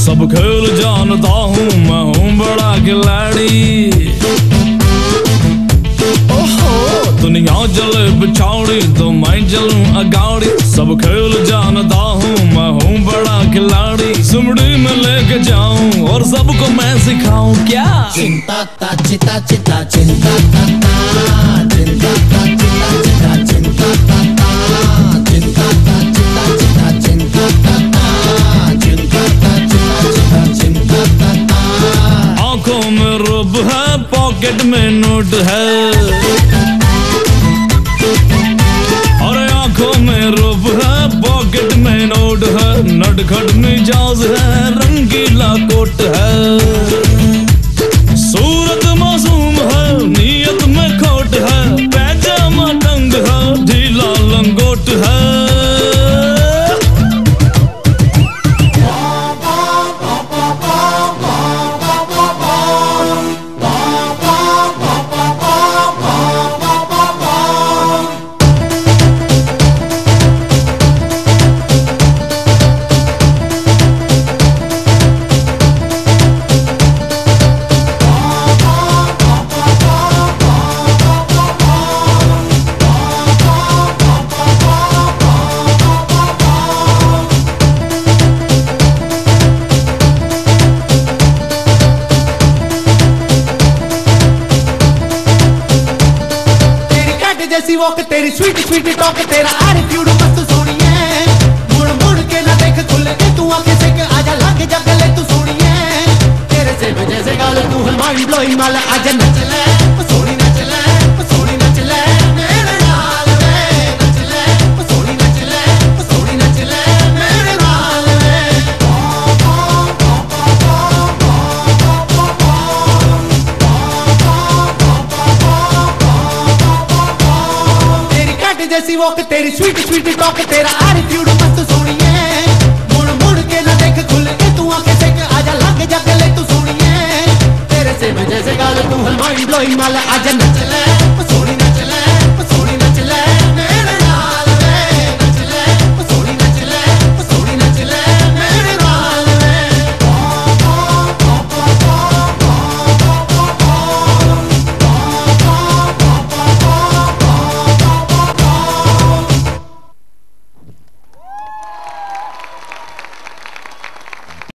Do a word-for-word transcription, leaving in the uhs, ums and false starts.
सब खेल जानता हूँ, मैं हूँ बड़ा खिलाड़ी। ओहो दुनिया चले पिछाड़ी तो मैं चलूं अगाड़ी। सब खेल जानता हूँ, मैं हूँ बड़ा खिलाड़ी। सुमड़ी में लेके जाऊं और सबको मैं सिखाऊं क्या। चिंता ता चिता चिता चिंता ता ता चिंता ता चिता चिता चिंता ता ता चिंता ता चिता चिता चिंता ता ता चिंता ता चिता चिता चिंता ता ता। आंखों में रूप है, पॉकेट में नोट है। अरे आंखों में रूप है, पॉकेट में नोट है। नटखट मिजाज है, रंगीला कोट है। सूरत मासूम है, नियत में खोट है। पैजामा तंग है, ढीला लंगोट है। जैसी वॉक तेरी स्वीट स्वीट टॉक, तेरा एटीट्यूड मस्त सोनिए। मुड़ मुड़ के ना देख, खुल के तू आंखें से के आजा, लग जा गले तू सोनिए। तेरे से जैसे गाल तू है माइंड ब्लोइंग माल। आजा नच ले सोनी नच ले सोनी नच ले मेरे नाल वे। नच ले सोनी नच ले सोनी नच ले मेरे नाल वे। जैसी वॉक तेरी स्वीट स्वीट टॉक, तेरा एटीट्यूड मस्त सोनिए। मुड़ मुड़ के ना देख, खुल के तू आंखें से के आजा, लग जा गले तू सोनिए। तेरे से जैसे गाल तू है माइंड ब्लोइंग माल। आजा नच ले